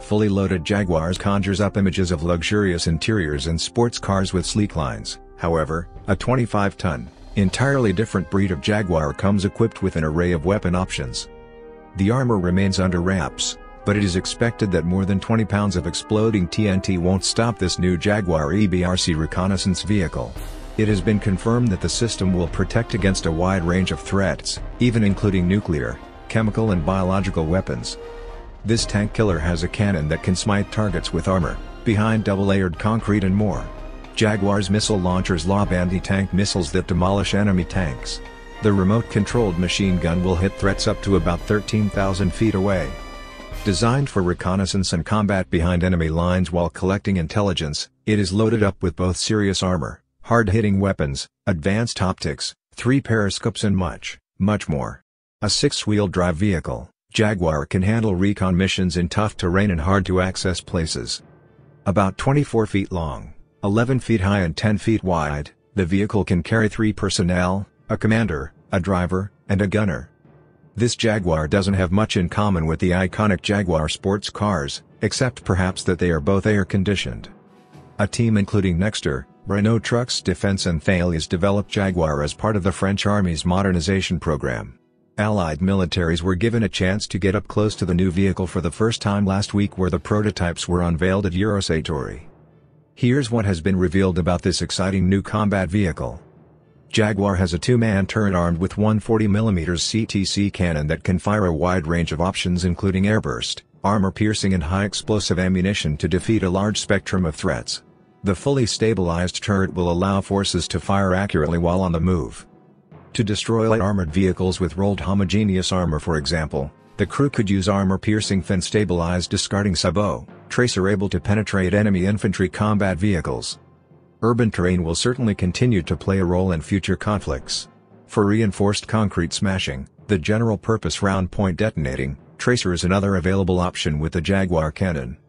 fully loaded Jaguars conjures up images of luxurious interiors and sports cars with sleek lines. However, a 25-ton, entirely different breed of Jaguar comes equipped with an array of weapon options. The armor remains under wraps, but it is expected that more than 20 pounds of exploding TNT won't stop this new Jaguar EBRC reconnaissance vehicle. It has been confirmed that the system will protect against a wide range of threats, even including nuclear, chemical and biological weapons. This tank killer has a cannon that can smite targets with armor, behind double-layered concrete and more. Jaguar's missile launchers lob anti-tank missiles that demolish enemy tanks. The remote-controlled machine gun will hit threats up to about 13,000 feet away. Designed for reconnaissance and combat behind enemy lines while collecting intelligence, it is loaded up with both serious armor, hard-hitting weapons, advanced optics, 3 periscopes and much, much more. A 6-wheel drive vehicle, Jaguar can handle recon missions in tough terrain and hard-to-access places. About 24 feet long, 11 feet high and 10 feet wide, the vehicle can carry 3 personnel, a commander, a driver, and a gunner. This Jaguar doesn't have much in common with the iconic Jaguar sports cars, except perhaps that they are both air-conditioned. A team including Nexter, Renault Trucks Defense and Thales developed Jaguar as part of the French Army's modernization program. Allied militaries were given a chance to get up close to the new vehicle for the first time last week, where the prototypes were unveiled at Eurosatory. Here's what has been revealed about this exciting new combat vehicle. Jaguar has a 2-man turret armed with 140mm CTC cannon that can fire a wide range of options including airburst, armor-piercing and high-explosive ammunition to defeat a large spectrum of threats. The fully stabilized turret will allow forces to fire accurately while on the move. To destroy light armored vehicles with rolled homogeneous armor, for example, the crew could use armor-piercing fin-stabilized discarding sabot tracer able to penetrate enemy infantry combat vehicles. Urban terrain will certainly continue to play a role in future conflicts. For reinforced concrete smashing, the general-purpose round-point detonating tracer is another available option with the Jaguar cannon.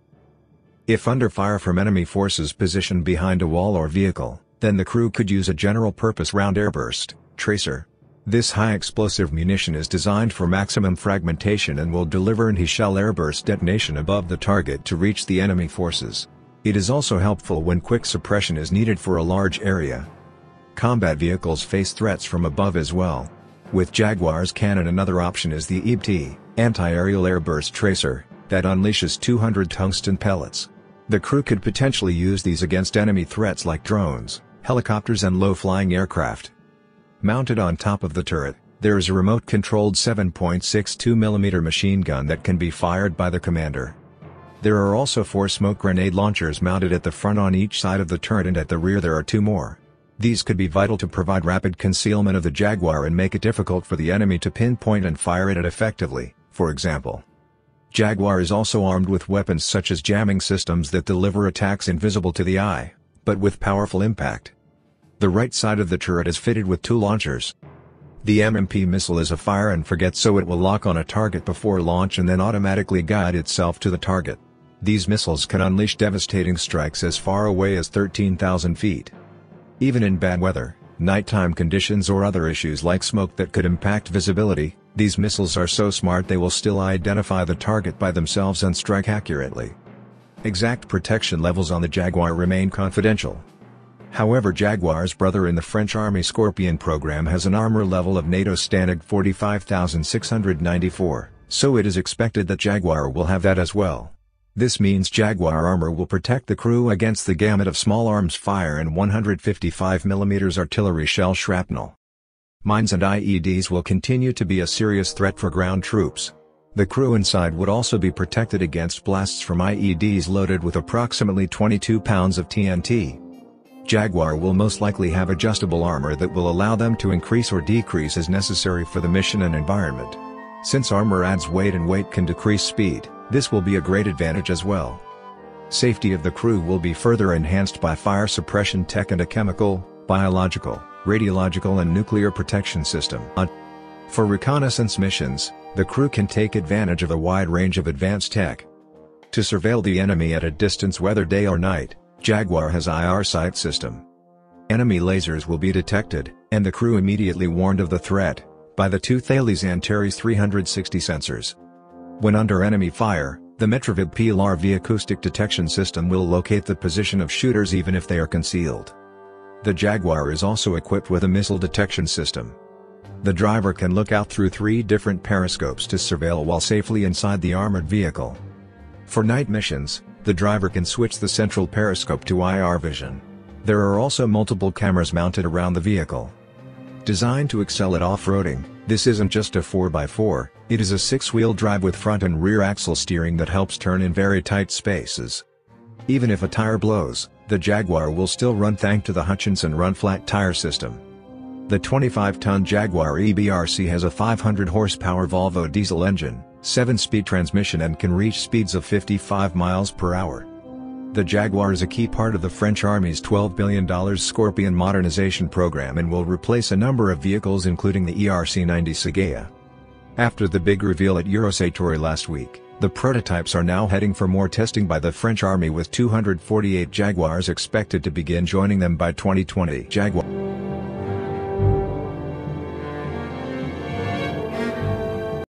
If under fire from enemy forces positioned behind a wall or vehicle, then the crew could use a general-purpose round airburst tracer. This high-explosive munition is designed for maximum fragmentation and will deliver anti-shell airburst detonation above the target to reach the enemy forces. It is also helpful when quick suppression is needed for a large area. Combat vehicles face threats from above as well. With Jaguar's cannon, another option is the EBT, anti-aerial airburst tracer, that unleashes 200 tungsten pellets. The crew could potentially use these against enemy threats like drones, helicopters and low-flying aircraft. Mounted on top of the turret, there is a remote-controlled 7.62mm machine gun that can be fired by the commander. There are also 4 smoke grenade launchers mounted at the front on each side of the turret, and at the rear there are 2 more. These could be vital to provide rapid concealment of the Jaguar and make it difficult for the enemy to pinpoint and fire at it effectively, for example. Jaguar is also armed with weapons such as jamming systems that deliver attacks invisible to the eye, but with powerful impact. The right side of the turret is fitted with 2 launchers. The MMP missile is a fire and forget, so it will lock on a target before launch and then automatically guide itself to the target. These missiles can unleash devastating strikes as far away as 13,000 feet. Even in bad weather, nighttime conditions or other issues like smoke that could impact visibility, these missiles are so smart they will still identify the target by themselves and strike accurately. Exact protection levels on the Jaguar remain confidential. However, Jaguar's brother in the French Army Scorpion program has an armor level of NATO standard 45,694, so it is expected that Jaguar will have that as well. This means Jaguar armor will protect the crew against the gamut of small arms fire and 155mm artillery shell shrapnel. Mines and IEDs will continue to be a serious threat for ground troops. The crew inside would also be protected against blasts from IEDs loaded with approximately 22 pounds of TNT. Jaguar will most likely have adjustable armor that will allow them to increase or decrease as necessary for the mission and environment. Since armor adds weight and weight can decrease speed, this will be a great advantage as well. Safety of the crew will be further enhanced by fire suppression tech and a chemical, biological, radiological and nuclear protection system. For reconnaissance missions, the crew can take advantage of a wide range of advanced tech. To surveil the enemy at a distance whether day or night, Jaguar has IR sight system. Enemy lasers will be detected, and the crew immediately warned of the threat, by the 2 Thales Antares 360 sensors. When under enemy fire, The Metrovid PLRV acoustic detection system will locate the position of shooters even if they are concealed. The Jaguar is also equipped with a missile detection system. The driver can look out through 3 different periscopes to surveil while safely inside the armored vehicle. For night missions, the driver can switch the central periscope to IR vision. There are also multiple cameras mounted around the vehicle. Designed to excel at off-roading, this isn't just a 4x4, it is a 6-wheel drive with front and rear axle steering that helps turn in very tight spaces. Even if a tire blows, the Jaguar will still run thanks to the Hutchinson run-flat tire system. The 25-ton Jaguar EBRC has a 500 horsepower Volvo diesel engine, 7-speed transmission and can reach speeds of 55 miles per hour. The Jaguar is a key part of the French Army's $12 billion Scorpion modernization program and will replace a number of vehicles including the ERC-90 Sagaya. After the big reveal at Eurosatory last week, the prototypes are now heading for more testing by the French Army with 248 Jaguars expected to begin joining them by 2020. Jaguar